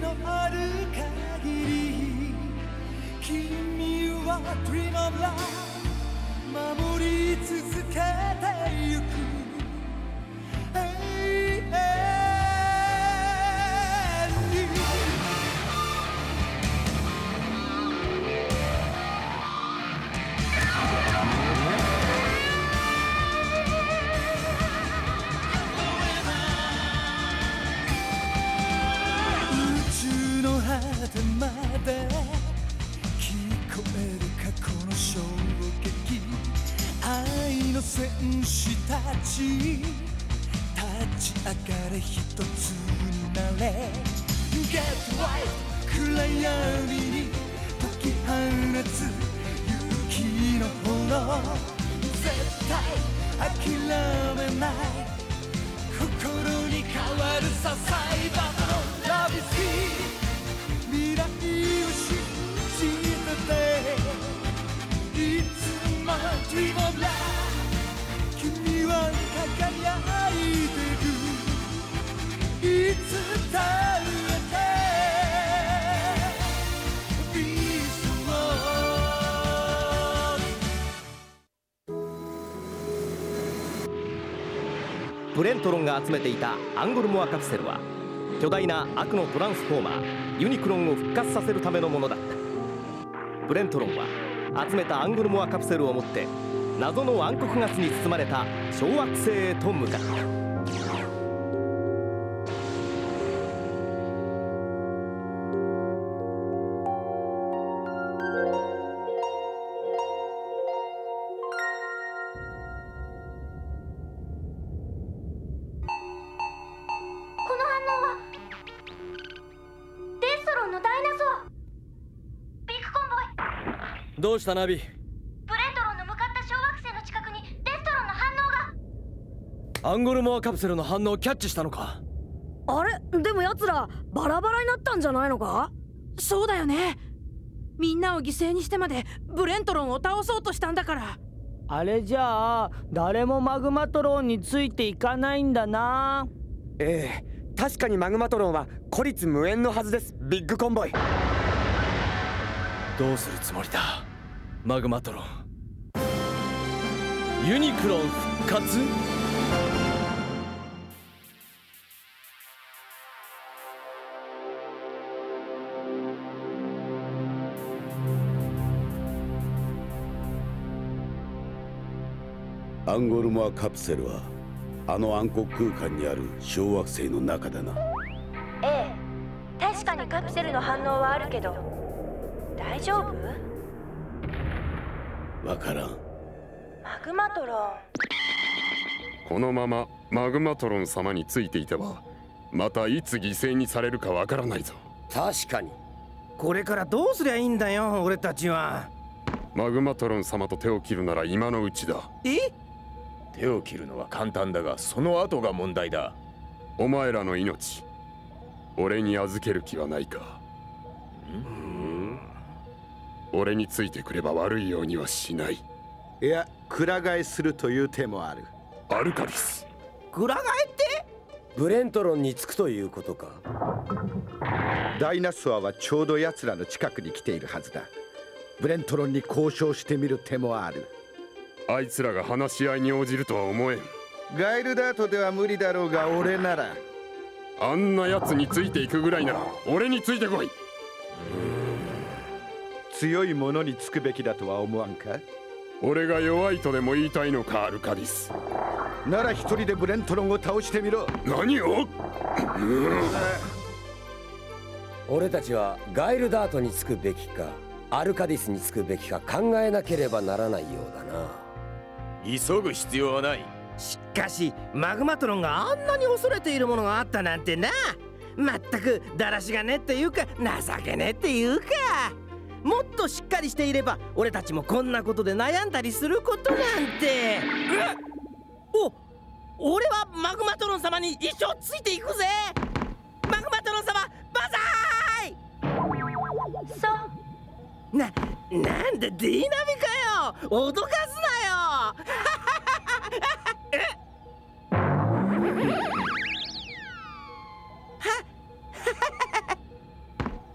のある限り君は Dream of Love 守り続けてゆく永遠に宇宙の果てまで聞こえる過去の衝撃愛の戦士たち立ち上がれ一つになれ Get right 暗闇に解き放つ勇気の炎絶対諦めない心に変わるささいばの Love is here 未来を信じてていつも Dream of Love 君は輝いてるいつだってPeace World ブレントロンが集めていたアンゴルモアカプセルは巨大な悪のトランスフォーマーユニクロンを復活させるためのものだった。ブレントロンは集めたアンゴルモアカプセルを持って謎の暗黒ガスに包まれた小惑星へと向かった。 どうしたナビ？ ブレントロンの向かった小惑星の近くにデストロンの反応が。 アンゴルモアカプセルの反応をキャッチしたのか？ あれでも奴らバラバラになったんじゃないのか？ そうだよね。みんなを犠牲にしてまでブレントロンを倒そうとしたんだから。 あれじゃあ誰もマグマトロンについていかないんだな。 ええ、確かにマグマトロンは孤立無援のはずです。ビッグコンボイ。 どうするつもりだマグマトロン。ユニクロン復活？ アンゴルモアカプセルはあの暗黒空間にある小惑星の中だな。 ええ、確かにカプセルの反応はあるけど大丈夫？ わからん。 マグマトロン。 このままマグマトロン様についていてはまたいつ犠牲にされるかわからないぞ。 確かに。これからどうすりゃいいんだよ俺たちは。 マグマトロン様と手を切るなら今のうちだ。 手を切るのは簡単だがその後が問題だ。 お前らの命俺に預ける気はないか？俺についてくれば悪いようにはしない。 いや、くら替えするという手もある。 アルカリス。 くら替えってブレントロンにつくということか？ ダイナソアはちょうど奴らの近くに来ているはずだ。ブレントロンに交渉してみる手もある。 あいつらが話し合いに応じるとは思えん。 ガイルダートでは無理だろうが俺なら。 あんな奴についていくぐらいなら俺についてこい。 強い者につくべきだとは思わんか？ 俺が弱いとでも言いたいのかアルカディス。 なら一人でブレントロンを倒してみろ。 何を？ 俺たちはガイルダートにつくべきかアルカディスにつくべきか考えなければならないようだな。 急ぐ必要はない。 しかしマグマトロンがあんなに恐れているものがあったなんてな。まったくだらしがねっていうか情けねっていうか。もっとしっかりしていれば俺たちもこんなことで悩んだりすることなんて。俺はマグマトロン様に一生ついていくぜ。マグマトロン様バザーイ。なんでディーナミかよ。脅かすなよ。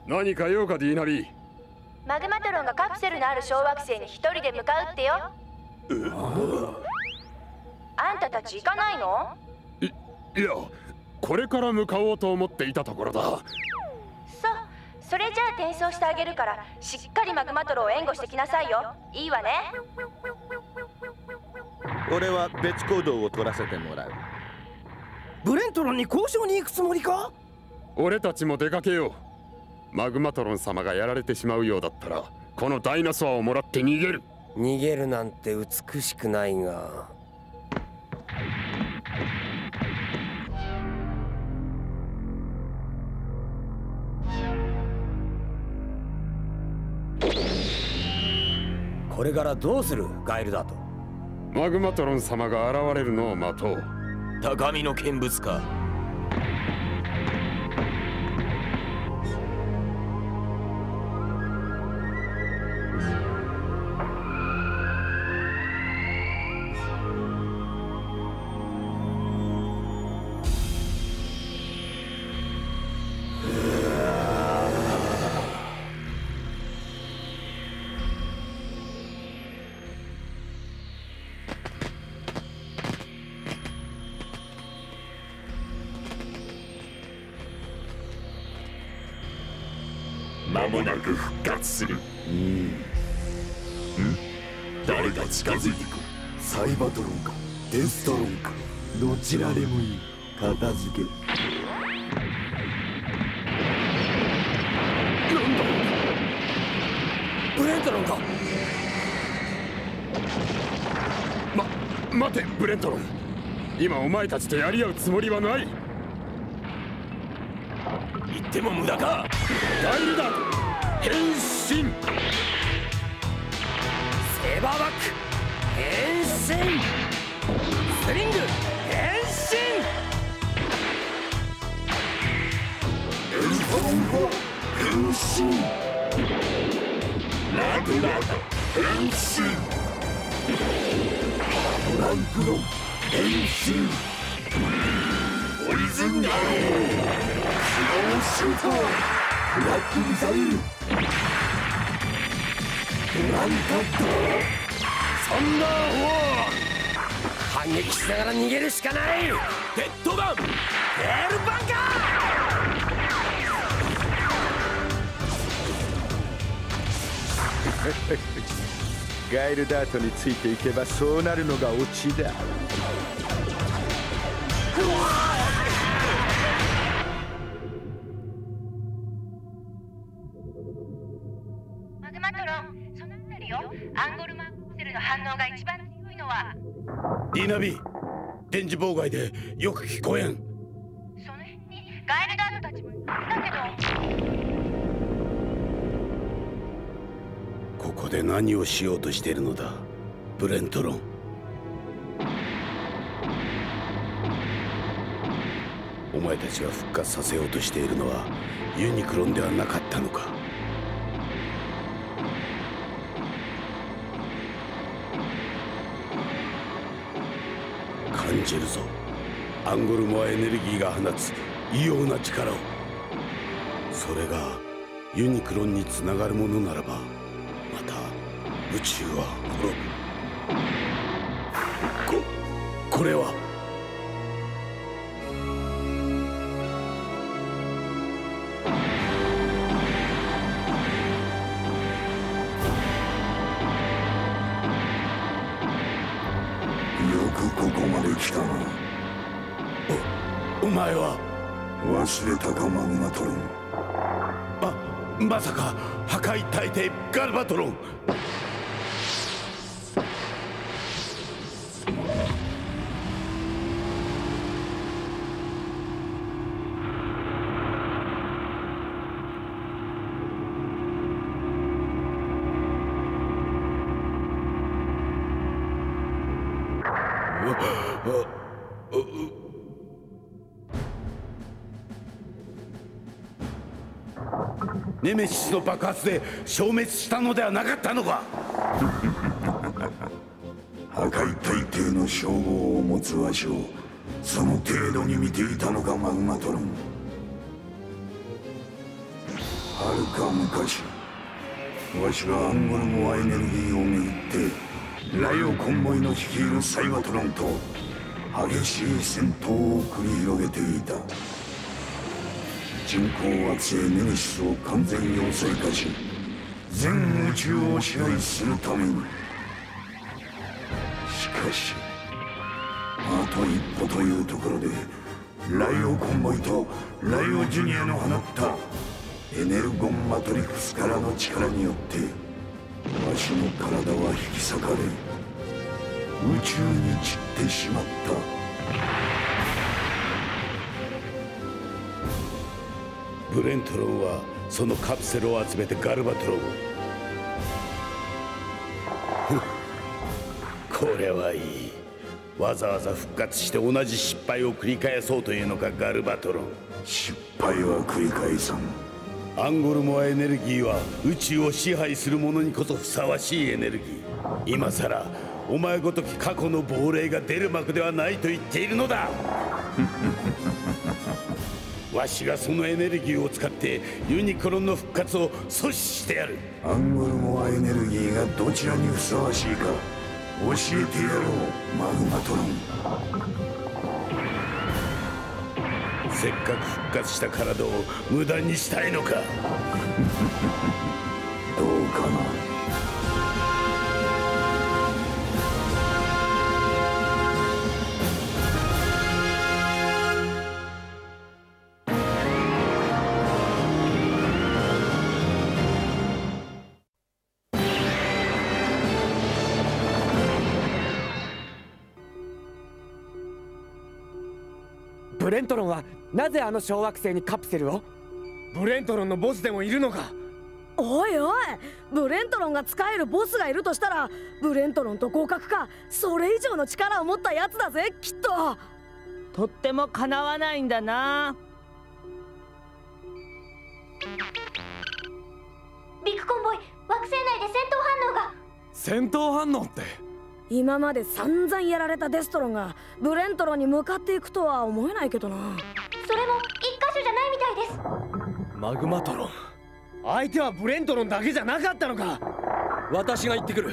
何か用かディーナビー。 マグマトロンがカプセルのある小惑星に一人で向かうってよ。あんたたち行かないの？ いや、これから向かおうと思っていたところだ。 そう、それじゃあ転送してあげるからしっかりマグマトロンを援護してきなさいよ。いいわね。 俺は別行動を取らせてもらう。 ブレントロンに交渉に行くつもりか？ 俺たちも出かけよう。マグマトロン様がやられてしまうようだったらこのダイナソアをもらって逃げる。 逃げるなんて美しくないが。これからどうするガイルだと。 マグマトロン様が現れるのを待とう。 高みの見物か。 間もなく復活する。誰が近づいてくる？サイバトロンかデストロンか、どちらでもいい。片付け。 なんだ？ブレントロンか？ 待てブレントロン、今お前たちとやり合うつもりはない。 言っても無駄か。 ガイルだ、変身。セーバーバック変身。スリング変身。 エルフォンゴ変身。ラグナ変身。トランクロン変身。ポイズンアロー、クローシュート、ブラックミサイル、ドランカット、 サンダーウォー。反撃しながら逃げるしかない。デッドガン、テールバンカーガイルダートについていけばそうなるのがオチだ。 マグマトロン、そのあたりよ。アンゴルマンカプセルの反応が一番強いのは。 ディナビ、電磁妨害でよく聞こえん。 その辺にガイルダートたちもいたけど。 ここで何をしようとしているのだ、ブレントロン。お前たちが復活させようとしているのはユニクロンではなかったのか。感じるぞ、アンゴルモアエネルギーが放つ異様な力を。それがユニクロンにつながるものならば、また宇宙は滅ぶ。これはここまで来たな。 お前は忘れたかマグマトロン。 まさか破壊大帝ガルバトロン。ネメシスの爆発で消滅したのではなかったのか。 破壊大帝の称号を持つわしをその程度に見ていたのかマグマトロン。 はるか昔、わしがアンゴルモアエネルギーをめぐってライオコンボイの率いるサイバトロンと激しい戦闘を繰り広げていた。人工惑星ネメシスを完全要塞化し、全宇宙を支配するために。しかしあと一歩というところで、ライオコンボイとライオジュニアの放ったエネルゴンマトリクスからの力によってわしの体は引き裂かれ、宇宙に散ってしまった。 ブレントロンはそのカプセルを集めてガルバトロンをこれはいい。わざわざ復活して同じ失敗を繰り返そうというのか、ガルバトロン。 失敗は繰り返さん。 アンゴルモアエネルギーは宇宙を支配する者にこそふさわしいエネルギー。今さらお前ごとき過去の亡霊が出る幕ではないと言っているのだわしがそのエネルギーを使ってユニクロンの復活を阻止してやる。 アンゴルモアエネルギーがどちらにふさわしいか教えてやろう、マグマトロン。 せっかく復活した体を無駄にしたいのかどうかな。 ブレントロンはなぜあの小惑星にカプセルを？ ブレントロンのボスでもいるのか？ おいおい、ブレントロンが使えるボスがいるとしたら、ブレントロンと互角かそれ以上の力を持ったやつだぜ、きっと。 とってもかなわないんだな。 ビッグコンボイ、惑星内で戦闘反応が。 戦闘反応って？ 今まで散々やられたデストロンがブレントロンに向かっていくとは思えないけどな。 それも一箇所じゃないみたいです。 マグマトロン、相手はブレントロンだけじゃなかったのか？私が行ってくる。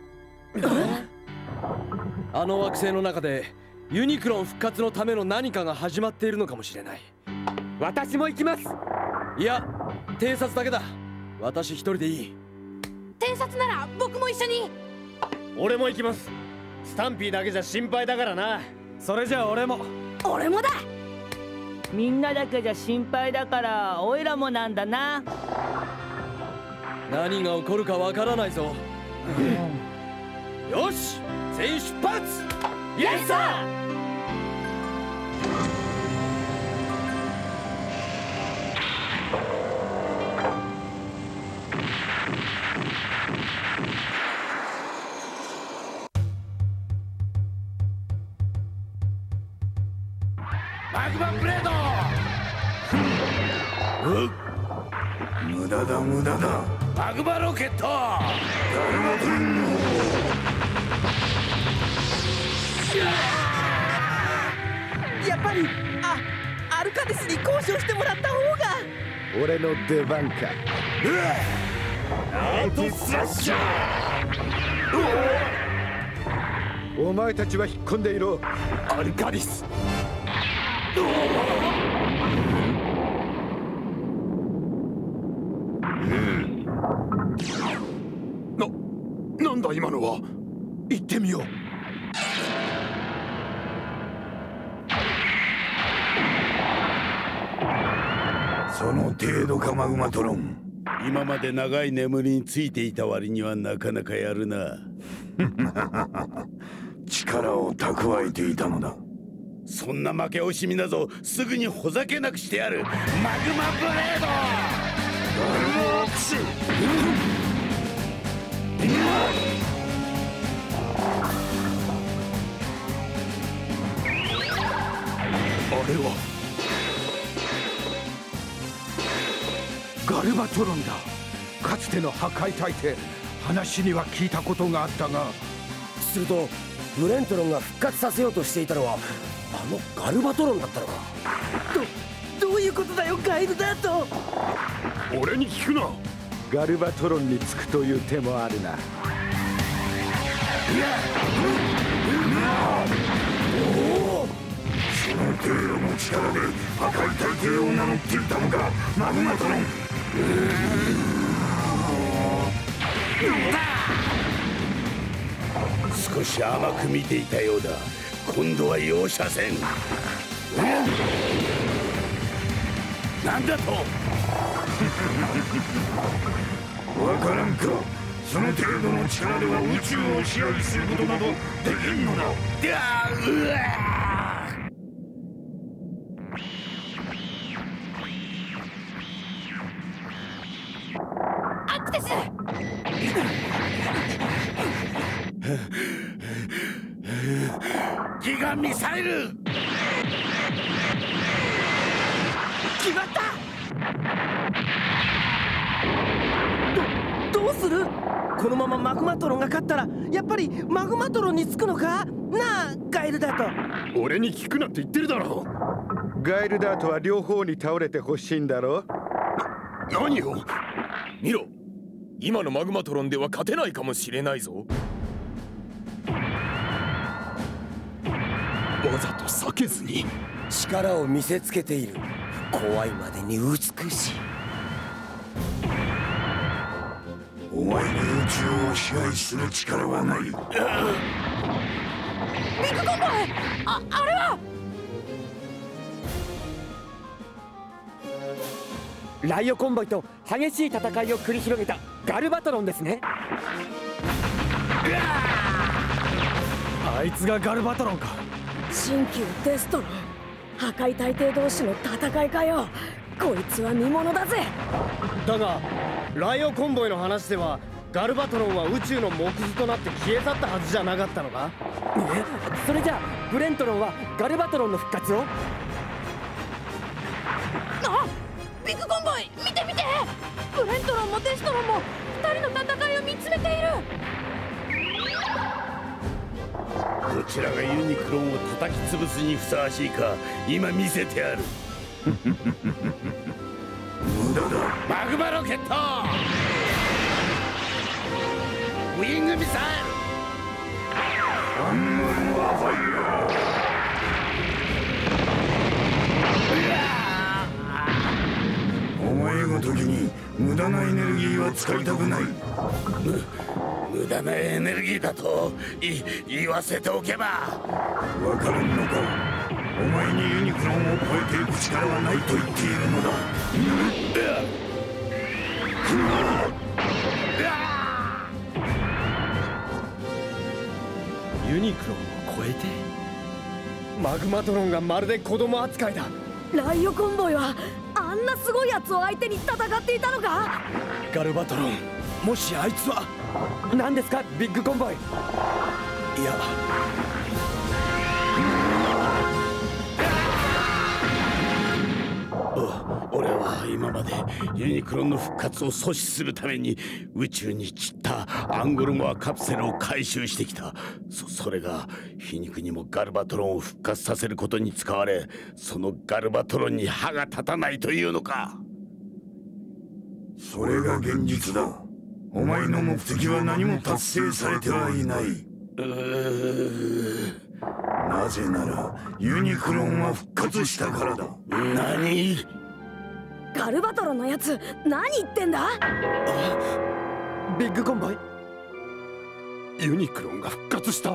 あの惑星の中でユニクロン復活のための何かが始まっているのかもしれない。 私も行きます。 いや、偵察だけだ。私一人でいい。 偵察なら僕も一緒に。 俺も行きます。スタンピーだけじゃ心配だからな。それじゃあ俺も。 俺もだ。 みんなだけじゃ心配だからオイラもなんだな。 何が起こるかわからないぞ。よし、全員出発。イエスサー。マグマブレード。 無駄だ無駄だ。 マグマロケット。 ガルバトロンのやっぱりアルカデスに交渉してもらった方が。 俺の出番か。 アートスラッシャー。お前たちは引っ込んでいろ。 アルカディス。 なんだ今のは。行ってみよう。その程度か、マグマトロン。 今まで長い眠りについていた割にはなかなかやるな。 力を蓄えていたのだ。 そんな負け惜しみなぞすぐにほざけなくしてやる。マグマブレード。 ガルバークス。 あれはガルバトロンだ。かつての破壊大帝、話には聞いたことがあったが。 するとブレントロンが復活させようとしていたのはあのガルバトロンだったのか。どういうことだよ、ガイルダート。 俺に聞くな。 ガルバトロンにつくという手もあるな。 その程度の力で赤い大帝を名乗っていたのか、マグマトロン。 少し甘く見ていたようだ。今度は容赦せん。なんだと。 わからんか。その程度の力では宇宙を支配することなどできんのだ。 アクテス。 ギガミサイル。 決まった。どうする？このままマグマトロンが勝ったらやっぱりマグマトロンにつくのかなあ、ガイルダート。 俺に聞くなって言ってるだろ。 ガイルダートは両方に倒れてほしいんだろ。 何を見ろ、今のマグマトロンでは勝てないかもしれないぞ。 わざと避けずに力を見せつけている。怖いまでに美しい。 お前に宇宙を支配する力はない。ビッグコンボイ、 あれはライオコンボイと激しい戦いを繰り広げたガルバトロンですね。 あいつがガルバトロンか。 新旧デストロン、破壊大帝同士の戦いかよ。こいつは見ものだぜ。 だがライオコンボイの話ではガルバトロンは宇宙の藻くずとなって消え去ったはずじゃなかったのか。 それじゃあブレントロンはガルバトロンの復活を。 あ、ビッグコンボイ見て見て、ブレントロンもデストロンも2人の戦いを見つめている。 どちらがユニクロンを叩き潰すにふさわしいか今見せてやる。 無駄だ。 マグマロケット、ウィングミサイル、 アングルはファイヤー。お前ごときに無駄なエネルギーは使いたくない。 無駄なエネルギーだと言わせておけば。 わからんのか。お前にユニクロンを超えていく力はないと言っているのだ。 ユニクロンを超えてマグマトロンがまるで子供扱いだ。 ライオコンボイはあんなすごいやつを相手に戦っていたのか。 ガルバトロン、もしあいつは。 何ですかビッグコンボイ。 いや、 俺は今までユニクロンの復活を阻止するために宇宙に散ったアンゴルモアカプセルを回収してきた。それが皮肉にもガルバトロンを復活させることに使われ、そのガルバトロンに歯が立たないというのか。 それが現実だ。お前の目的は何も達成されてはいない。なぜならユニクロンは復活したからだ。 何？ ガルバトロンのやつ何言ってんだ。 ビッグコンボイ、 ユニクロンが復活した？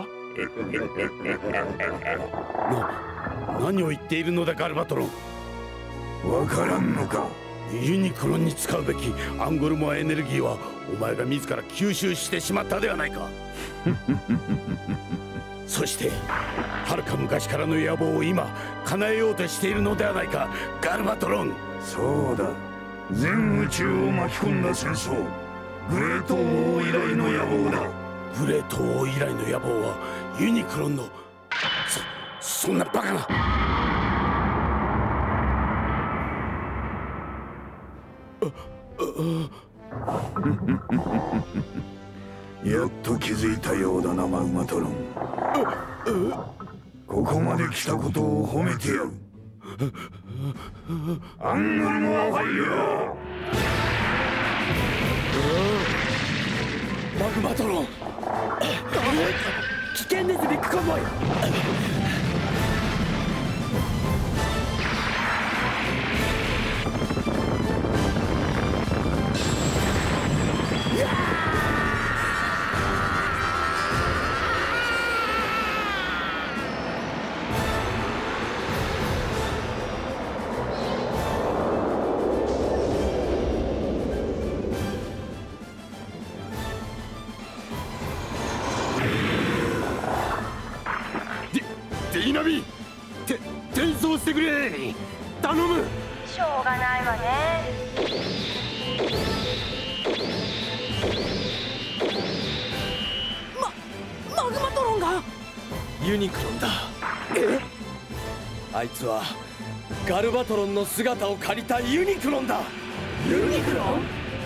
何を言っているのだガルバトロン。 わからんのか。 ユニクロンに使うべきアンゴルモアエネルギーはお前が自ら吸収してしまったではないか。そしてはるか昔からの野望を今叶えようとしているのではないかガルバトロン。 そうだ、全宇宙を巻き込んだ戦争、グレート王以来の野望だ。 グレート王以来の野望はユニクロンの。そんなバカな。 やっと気づいたようだなマグマトロン。ここまで来たことを褒めてやる。アングルモアファイヤー。 マグマトロン。 危険です、ビッグコンボイ。 デイナビ、転送してくれ。頼む。 しょうがないわね。 マグマトロンが。 ユニクロンだ。あいつはガルバトロンの姿を借りたユニクロンだ。 ユニクロン？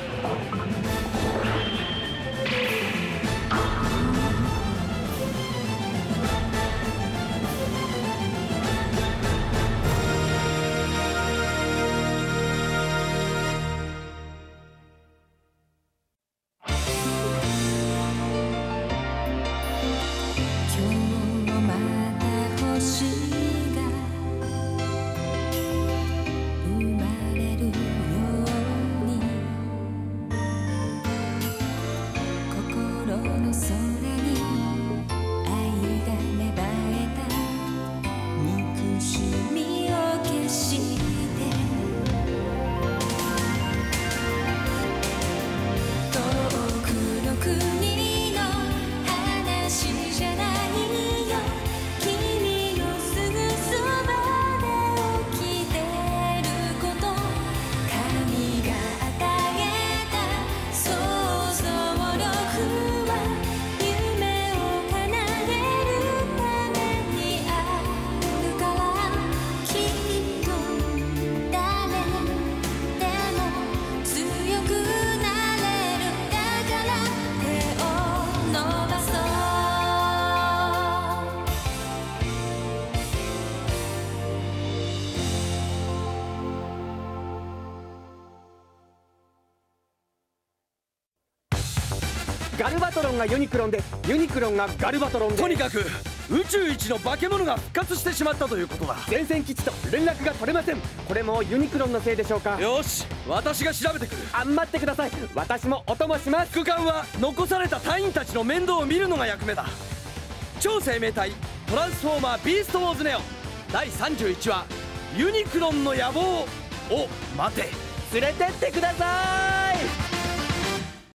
ガルバトロンがユニクロンで、ユニクロンがガルバトロンで、 とにかく宇宙一の化け物が復活してしまったということだ。 前線基地と連絡が取れません。これもユニクロンのせいでしょうか。 よし、私が調べてくる。 待ってください。私もお供します。 副官は残された隊員たちの面倒を見るのが役目だ。超生命体トランスフォーマービーストウォーズネオ第31話ユニクロンの野望を待て。 連れてってください。